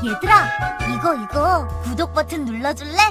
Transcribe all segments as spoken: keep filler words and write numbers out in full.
얘들아, 이거 이거 구독 버튼 눌러줄래?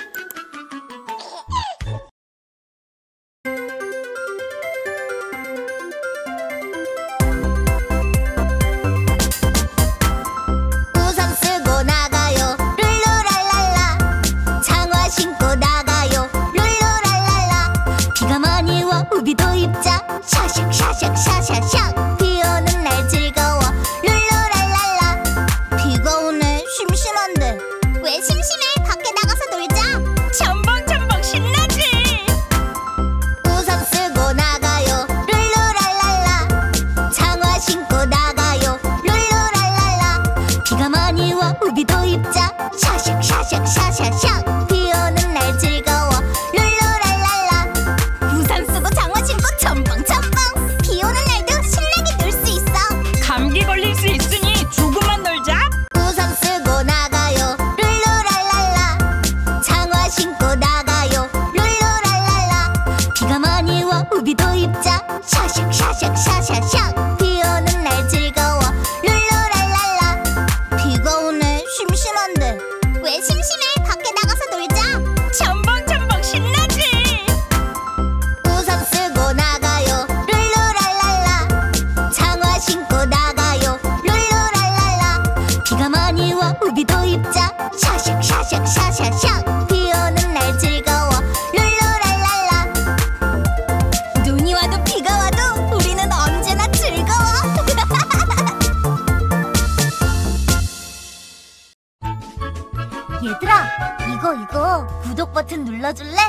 우산 쓰고 나가요 룰루랄랄라. 장화 신고 나가요 룰루랄랄라. 비가 많이 와 우비도 입자 샤샥 샤샥 샤샥샥. 비 오는 날 즐거워 룰루랄랄라. 비가 오네 심심한데 왜 심심해? 밖에 나가서 놀자. 첨벙첨벙 신나지. 우산 쓰고 나가요 룰루랄랄라. 장화 신고 나가요 룰루랄랄라. 비가 많이 와 우비도 입자 샤샥 샤샥 샤샥샥. 비 오는 날 즐거워 룰루랄랄라. 우산 쓰고 장화 신고 첨벙첨벙. 비 오는 날도 신나게 놀 수 있어. 감기 걸릴 수 있으니 조금만 놀자. 우산 쓰고 나가요 룰루랄랄라. 장화 신고 나가요 룰루랄랄라. 비가 많이 와 우비도 입자 샤샥 샤샥 샤샥샥. 비 오는 날 즐거워 룰루랄랄라. 비가 오네 심심한데 왜 심심해? 밖에 나가서 놀자. 첨벙첨벙 신나지. 우산 쓰고 나가요 룰루랄랄라. 장화 신고 나가요 룰루랄랄라. 비가 많이 와 우비도 입자 샤샥 샤샥 샤샥샥. 비 오는 날 즐거워 룰루랄랄라. 눈이 와도 비가 와도 우리는 언제나 즐거워. 얘들아, 이거 이거 구독 버튼 눌러줄래?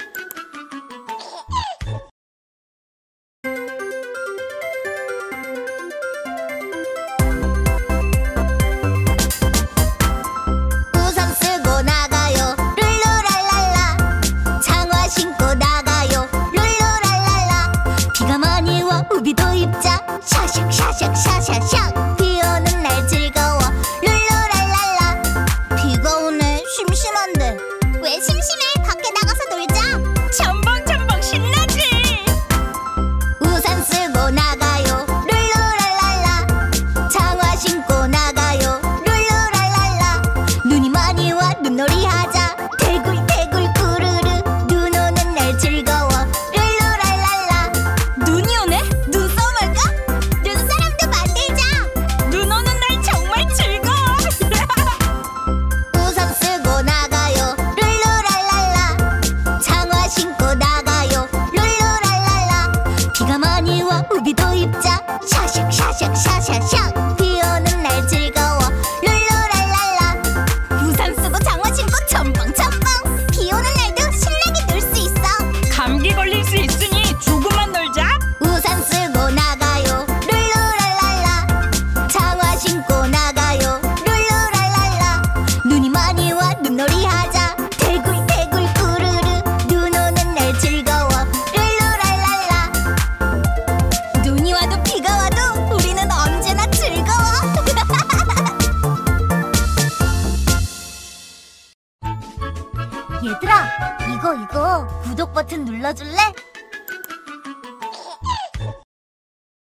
우산 쓰고 나가요 룰루랄랄라. 장화 신고 나가요 룰루랄랄라. 비가 많이 와 우비도 입자 샤샥 샤샥 샤샥샥. 비 오는 날 즐거워 룰루랄랄라. 비가 오네 심심한데 왜 심심해? 밖에 나가서 놀자. 첨벙첨벙 신나지. 우산 쓰고 나가요 룰루랄랄라. 장화 신고 나가요 룰루랄랄라. 눈이 많이 와 눈놀이 하자. 대굴대굴 꾸르르. 눈 오는 날 즐거워 룰루랄랄라. 눈이 오네? 눈싸움 할까? 눈사람도 만들자. 눈 오는 날 정말 즐거워. 우산 쓰고 나가요 룰루랄랄라. 장화 신고 나가요 룰루랄랄라. 비가 많이 와 우비도 입자 샤샥 샤샥 샤샥샥. 비 오는 날 즐거워 룰루랄랄라. 우산 쓰고 장화 신고 첨벙첨벙. 비 오는 날도 신나게 놀 수 있어. 감기 걸릴 수 있으니 조금만 놀자. 우산 쓰고 나가요 룰루랄랄라. 장화 신고 나가요 룰루랄랄라. 눈이 많이 와 눈놀이 하자. 대굴대굴 꾸르르. 눈 오는 날 즐거워 룰루랄랄라. 눈이 와도 비가 와도 우리는 언제나 즐거워. 얘들아, 이거 이거 구독 버튼 눌러줄래?